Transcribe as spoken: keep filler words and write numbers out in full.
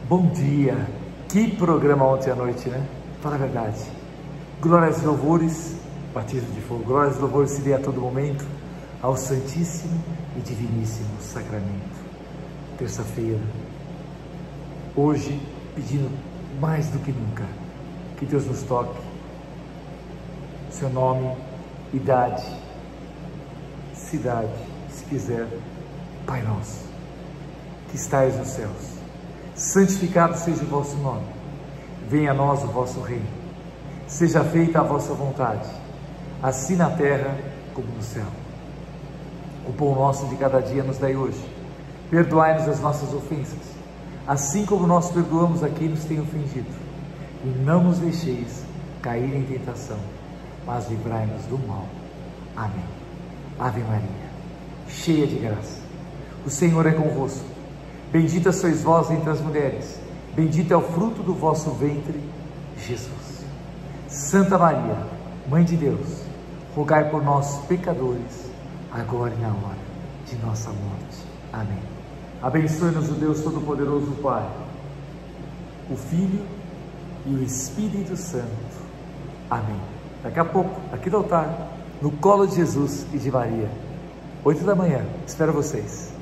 Bom dia! Que programa ontem à noite, né? Fala a verdade. Glórias e louvores, batismo de fogo. Glórias e louvores se dê a todo momento ao Santíssimo e Diviníssimo Sacramento. Terça-feira, hoje, pedindo mais do que nunca que Deus nos toque. Seu nome, idade, cidade, se quiser, Pai nosso, que estais nos céus, santificado seja o vosso nome, venha a nós o vosso reino, seja feita a vossa vontade, assim na terra como no céu. O pão nosso de cada dia nos dai hoje, perdoai-nos as nossas ofensas, assim como nós perdoamos a quem nos tem ofendido, e não nos deixeis cair em tentação, mas livrai-nos do mal. Amém. Ave Maria, cheia de graça, o Senhor é convosco. Bendita sois vós entre as mulheres, bendito é o fruto do vosso ventre, Jesus. Santa Maria, Mãe de Deus, rogai por nós, pecadores, agora e na hora de nossa morte. Amém. Abençoe-nos o Deus Todo-Poderoso, Pai, o Filho e o Espírito Santo. Amém. Daqui a pouco, aqui no altar, no colo de Jesus e de Maria, oito da manhã, espero vocês.